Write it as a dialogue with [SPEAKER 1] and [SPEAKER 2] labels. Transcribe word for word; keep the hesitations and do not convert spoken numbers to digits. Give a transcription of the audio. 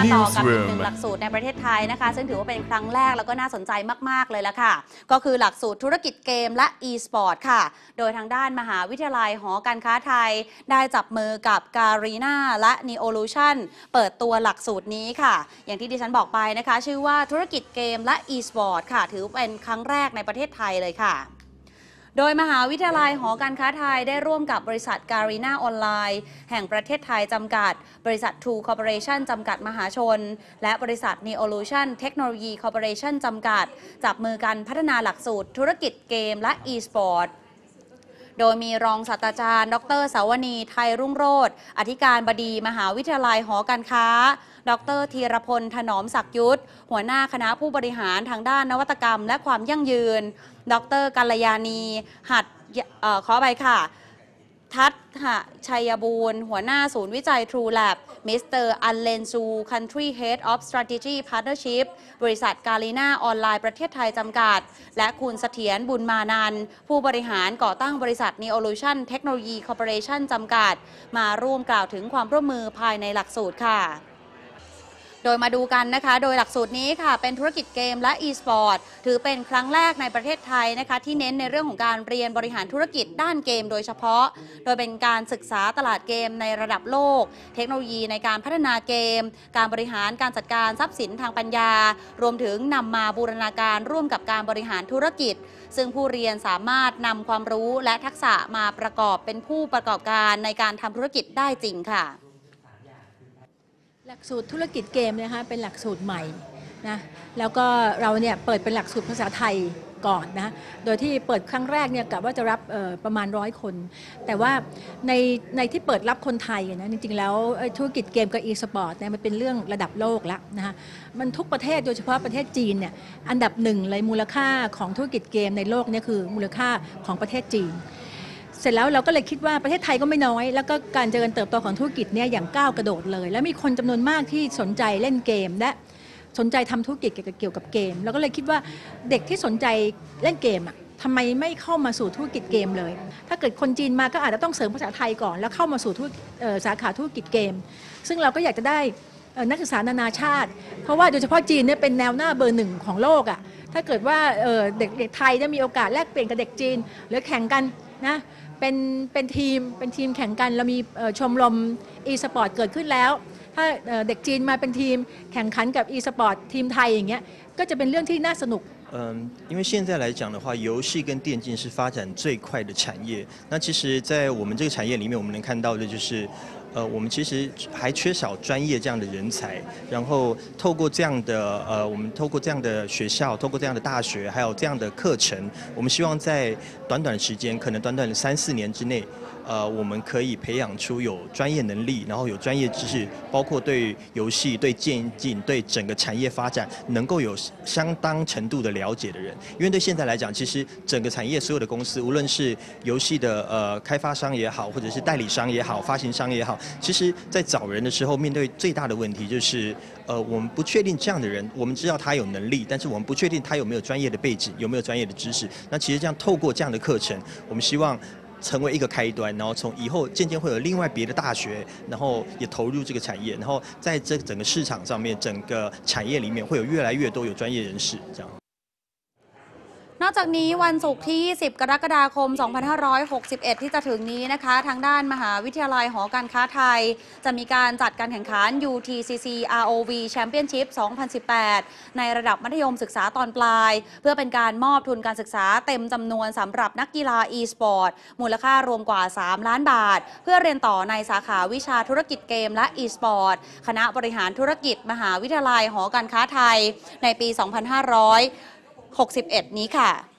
[SPEAKER 1] ต่อกับอีกหนึ่งหลักสูตรในประเทศไทยนะคะซึ่งถือว่าเป็นครั้งแรกแล้วก็น่าสนใจมากๆเลยละค่ะก็คือหลักสูตรธุรกิจเกมและ e-sport ค่ะโดยทางด้านมหาวิทยาลัยหอการค้าไทยได้จับมือกับ Garena และ Neolution เปิดตัวหลักสูตรนี้ค่ะอย่างที่ดิฉันบอกไปนะคะชื่อว่าธุรกิจเกมและ e-sport ค่ะถือเป็นครั้งแรกในประเทศไทยเลยค่ะโดยมหาวิทยาลัยหอการค้าไทยได้ร่วมกับบริษัท Garena ออนไลน์แห่งประเทศไทยจำกัดบริษัท True Corporation จำกัดมหาชนและบริษัท Neolution Technology Corporation จำกัดจับมือกันพัฒนาหลักสูตรธุรกิจเกมและ e-sport โดยมีรองศาสตราจารย์ดร.สาวนีไทยรุ่งโรจน์อธิการบดีมหาวิทยาลัยหอการค้าดร.ธีรพลถนอมศักดิ์ยุทธหัวหน้าคณะผู้บริหารทางด้านนวัตกรรมและความยั่งยืนดร.กัลยาณีหัดขอไปค่ะทัศน์ชัยบูรณ์หัวหน้าศูนย์วิจัย True Lab มิสเตอร์อัลเลนซู Country Head of Strategy Partnership บริษัท Garena ออนไลน์ประเทศไทยจำกัดและคุณเสถียรบุญมานันท์ผู้บริหารก่อตั้งบริษัท Neolution Technology Corporation จำกัดมาร่วมกล่าวถึงความร่วมมือภายในหลักสูตรค่ะโดยมาดูกันนะคะโดยหลักสูตรนี้ค่ะเป็นธุรกิจเกมและ e-sport ถือเป็นครั้งแรกในประเทศไทยนะคะที่เน้นในเรื่องของการเรียนบริหารธุรกิจด้านเกมโดยเฉพาะโดยเป็นการศึกษาตลาดเกมในระดับโลกเทคโนโลยีในการพัฒนาเกมการบริหารการจัดการทรัพย์สินทางปัญญารวมถึงนำมาบูรณาการร่วมกับการบริหารธุรกิจซึ่งผู้เรียนสามารถนำความรู้และทักษะมาประกอบเป็นผู้ประกอบการในการทำธุรกิจได้จริงค่ะ
[SPEAKER 2] หลักสูตรธุรกิจเกมนะคะเป็นหลักสูตรใหม่นะแล้วก็เราเนี่ยเปิดเป็นหลักสูตรภาษาไทยก่อนนะโดยที่เปิดครั้งแรกเนี่ยกะว่าจะรับประมาณร้อยคนแต่ว่าในในที่เปิดรับคนไทยนะจริงๆแล้วธุรกิจเกมกับ e-sport เนี่ยมันเป็นเรื่องระดับโลกแล้วนะคะมันทุกประเทศโดยเฉพาะประเทศจีนเนี่ยอันดับหนึ่งเลยมูลค่าของธุรกิจเกมในโลกเนี่ยคือมูลค่าของประเทศจีนเสร็จแล้วเราก็เลยคิดว่าประเทศไทยก็ไม่น้อยแล้วก็การเจริญเติบโตของธุรกิจเนี่ยอย่างก้าวกระโดดเลยแล้วมีคนจำนวนมากที่สนใจเล่นเกมและสนใจทำธุรกิจเกี่ยวกับเกมเราก็เลยคิดว่าเด็กที่สนใจเล่นเกมอ่ะทำไมไม่เข้ามาสู่ธุรกิจเกมเลยถ้าเกิดคนจีนมาก็อาจจะต้องเสริมภาษาไทยก่อนแล้วเข้ามาสู่สาขาธุรกิจเกมซึ่งเราก็อยากจะได้นักศึกษานานาชาติเพราะว่าโดยเฉพาะจีนเนี่ยเป็นแนวหน้าเบอร์หนึ่งของโลกอ่ะถ้าเกิดว่าเด็กเด็กไทยจะมีโอกาสแลกเปลี่ยนกับเด็กจีนหรือแข่งกันนะเป็นเป็นทีมเป็นทีมแข่งกันเรามีชมรม e-sport เกิดขึ้นแล้วถ้าเด็กจีนมาเป็นทีมแข่งขันกับ e-sport ทีมไทยอย่างเงี้ยก็จะเป็นเรื่องที่น่าสนุก
[SPEAKER 3] 嗯，因为现在来讲的话，游戏跟电竞是发展最快的产业。那其实，在我们这个产业里面，我们能看到的就是，呃，我们其实还缺少专业这样的人才。然后透过这样的呃，我们透过这样的学校，透过这样的大学，还有这样的课程，我们希望在短短的时间，可能短短的三四年之内。呃，我们可以培养出有专业能力，然后有专业知识，包括对游戏、对电竞、对整个产业发展能够有相当程度的了解的人。因为对现在来讲，其实整个产业所有的公司，无论是游戏的呃开发商也好，或者是代理商也好、发行商也好，其实在找人的时候，面对最大的问题就是，呃，我们不确定这样的人，我们知道他有能力，但是我们不确定他有没有专业的背景，有没有专业的知识。那其实这样透过这样的课程，我们希望。成为一个开端，然后从以后渐渐会有另外别的大学，然后也投入这个产业，然后在这整个市场上面，整个产业里面会有越来越多有专业人士这样。
[SPEAKER 1] นอกจากนี้วันศุกร์ที่ยี่สิบกรกฎาคมสองพันห้าร้อยหกสิบเอ็ดที่จะถึงนี้นะคะทางด้านมหาวิทยาลัยหอการค้าไทยจะมีการจัดการแข่งขัน ยู ที ซี ซี อาร์ โอ วี Championship สองพันสิบแปดในระดับมัธยมศึกษาตอนปลายเพื่อเป็นการมอบทุนการศึกษาเต็มจำนวนสำหรับนักกีฬา e-sport มูลค่ารวมกว่าสามล้านบาทเพื่อเรียนต่อในสาขาวิชาธุรกิจเกมและ e-sport คณะบริหารธุรกิจมหาวิทยาลัยหอการค้าไทยในปีสองพันห้าร้อยหกสิบเอ็ดนี้ค่ะ